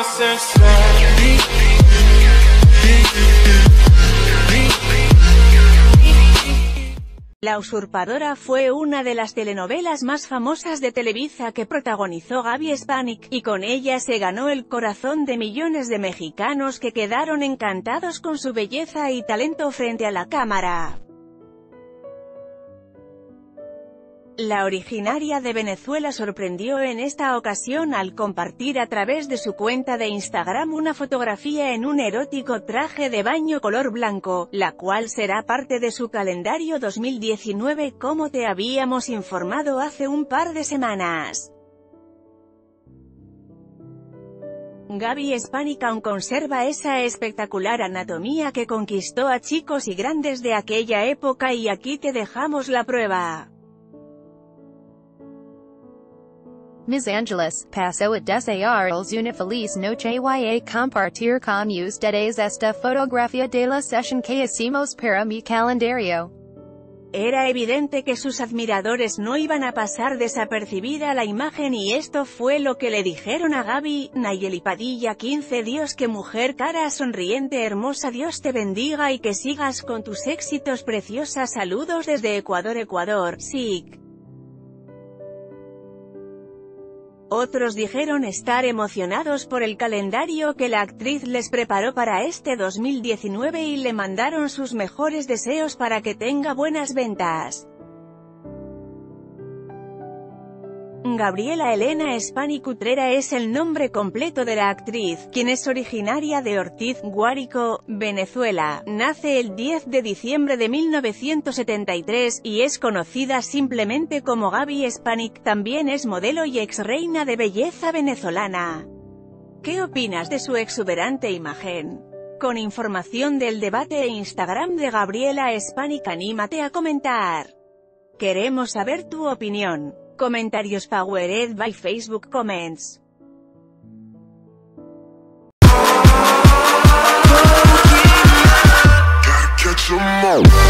La usurpadora fue una de las telenovelas más famosas de Televisa que protagonizó Gaby Spanik, y con ella se ganó el corazón de millones de mexicanos que quedaron encantados con su belleza y talento frente a la cámara. La originaria de Venezuela sorprendió en esta ocasión al compartir a través de su cuenta de Instagram una fotografía en un erótico traje de baño color blanco, la cual será parte de su calendario 2019 como te habíamos informado hace un par de semanas. Gaby Spanik aún conserva esa espectacular anatomía que conquistó a chicos y grandes de aquella época y aquí te dejamos la prueba. Ms. Angeles, paso a desearles una feliz noche y a compartir con ustedes esta fotografía de la sesión que hicimos para mi calendario. Era evidente que sus admiradores no iban a pasar desapercibida la imagen y esto fue lo que le dijeron a Gaby. Nayeli Padilla 15 Dios, qué mujer, cara sonriente, hermosa, Dios te bendiga y que sigas con tus éxitos, preciosa, saludos desde Ecuador, SIC. Otros dijeron estar emocionados por el calendario que la actriz les preparó para este 2019 y le mandaron sus mejores deseos para que tenga buenas ventas. Gabriela Elena Spanik Utrera es el nombre completo de la actriz, quien es originaria de Ortiz, Guárico, Venezuela. Nace el 10 de diciembre de 1973, y es conocida simplemente como Gaby Spanik. También es modelo y ex reina de belleza venezolana. ¿Qué opinas de su exuberante imagen? Con información del debate e Instagram de Gabriela Spanik, anímate a comentar. Queremos saber tu opinión. Comentarios powered by Facebook Comments. Gotta catch 'em all.